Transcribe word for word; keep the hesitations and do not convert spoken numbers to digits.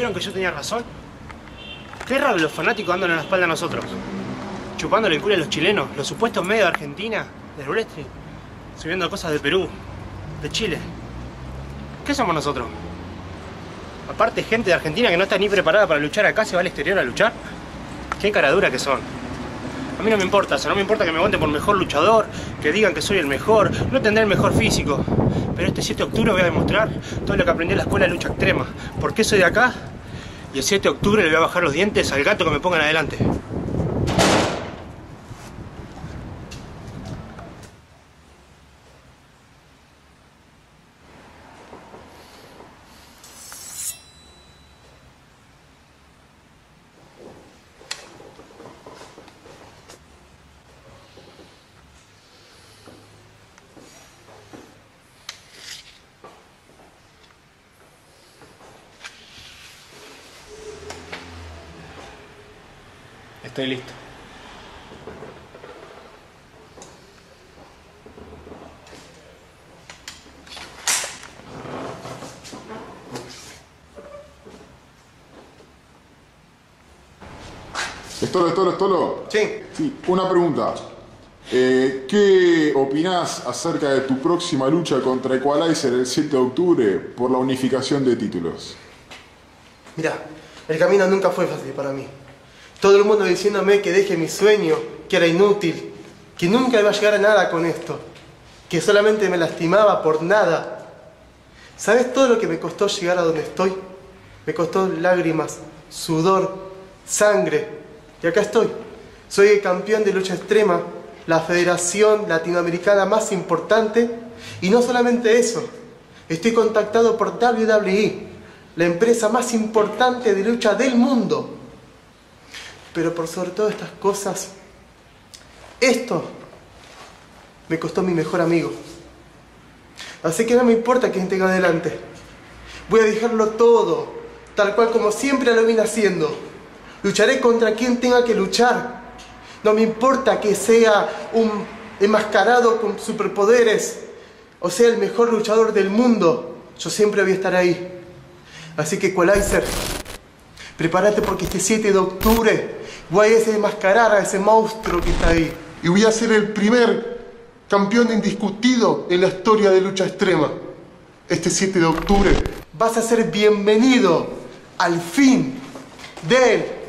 ¿Vieron que yo tenía razón? Qué raro los fanáticos dándole la espalda a nosotros. Chupándole el culo a los chilenos, los supuestos medios de Argentina, del wrestling, subiendo cosas de Perú, de Chile. ¿Qué somos nosotros? Aparte, gente de Argentina que no está ni preparada para luchar acá, se va al exterior a luchar. Qué caradura que son. A mí no me importa eso, no me importa que me aguanten por mejor luchador, que digan que soy el mejor, no tendré el mejor físico. Pero este siete de octubre voy a demostrar todo lo que aprendí en la escuela de lucha extrema. ¿Por qué soy de acá? Y el siete de octubre le voy a bajar los dientes al gato que me pongan adelante. Estoy listo. Estolo, Estolo, Estolo. Sí. Sí, una pregunta. Eh, ¿Qué opinás acerca de tu próxima lucha contra Equalizer el siete de octubre por la unificación de títulos? Mirá, el camino nunca fue fácil para mí. Todo el mundo diciéndome que deje mi sueño, que era inútil, que nunca iba a llegar a nada con esto, que solamente me lastimaba por nada. ¿Sabes todo lo que me costó llegar a donde estoy? Me costó lágrimas, sudor, sangre. Y acá estoy. Soy el campeón de lucha extrema, la federación latinoamericana más importante. Y no solamente eso, estoy contactado por W W E, la empresa más importante de lucha del mundo. Pero por sobre todas estas cosas, esto me costó mi mejor amigo. Así que no me importa quién tenga adelante. Voy a dejarlo todo, tal cual como siempre lo vine haciendo. Lucharé contra quien tenga que luchar. No me importa que sea un enmascarado con superpoderes o sea el mejor luchador del mundo. Yo siempre voy a estar ahí. Así que Equalizer, prepárate porque este siete de octubre voy a desenmascarar a ese monstruo que está ahí. Y voy a ser el primer campeón indiscutido en la historia de lucha extrema. Este siete de octubre vas a ser bienvenido al fin del